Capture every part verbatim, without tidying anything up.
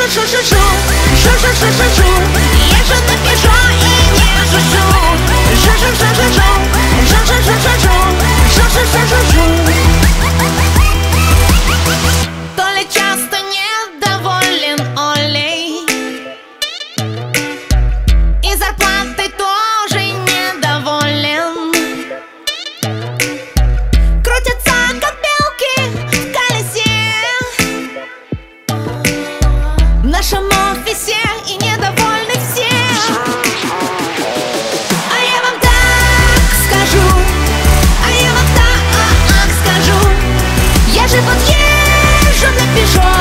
шу-шу-шу-шу, шу-шу-шу-шу-шу, я же напишу и не шушу. Шу-шу-шу-шу-шу, шу-шу-шу-шу-шу, шу-шу-шу-шу-шу. То ли часто недоволен Олей, и зарплатой тоже недоволен. Крутятся как белки в колесе в нашем офисе, и недовольны все. А я вам так скажу, а я вам так скажу, я же вот езжу на Пежо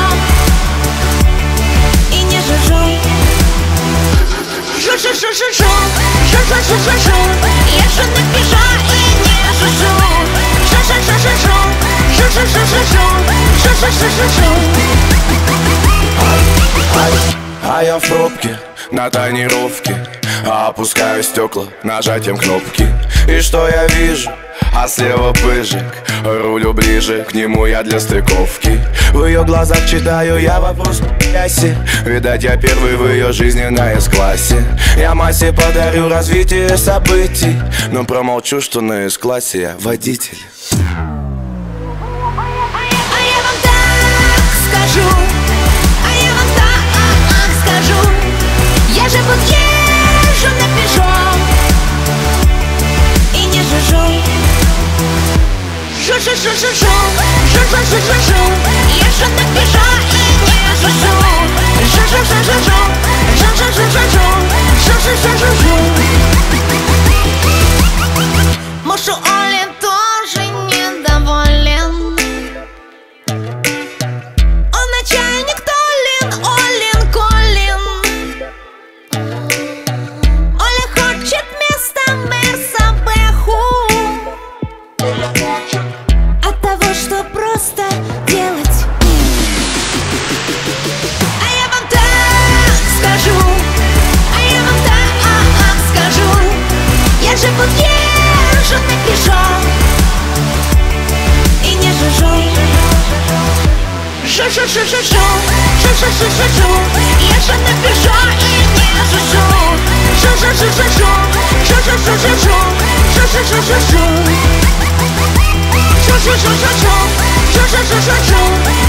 и не жужжу. Шу-шу-шу-шу-шу, шу-шу-шу-шу-шу, езжу на Пежо и не жужжу. Шу-шу-шу-шу-шу, шу-шу-шу-шу-шу, шу-шу-шу-шу-шу. А я в пробке, на тонировке, опускаю стекла нажатием кнопки. И что я вижу? А слева пыжик, рулю ближе, к нему я для стыковки. В ее глазах читаю я вопрос яси. Видать, я первый в ее жизненной С-классе. Я массе подарю развитие событий, но промолчу, что на С-классе я водитель. А я вам так скажу, а я вам так скажу, я же вот езжу на Пежо и не жужжу. Шу-шу-шу-шу-шу, шу-шу-шу-шу-шу, езжу на Пежо и не жужжу. Шу-шу-шу-шу-шу, шу-шу-шу-шу-шу, шу-шу-шу-шу-шу. Муж у Оли тоже недоволен. Он начальник Толин, Олин, Колин. Оля хочет вместо Мерса Бэху, от того, что просто делать. А я вам так скажу, а я вам так скажу, я же вот езжу на Пежо и не жужжу. Шу-шу-шу-шу-шу, шу-шу-шу-шу-шу, езжу на Пежо и не жужжу. Шу-шу-шу-шу-шу, шу-шу-шу-шу-шу, шу-шу-шу-шу-шу. Шу-шу-шу-шу-шу, шу-шу-шу-шу-шу.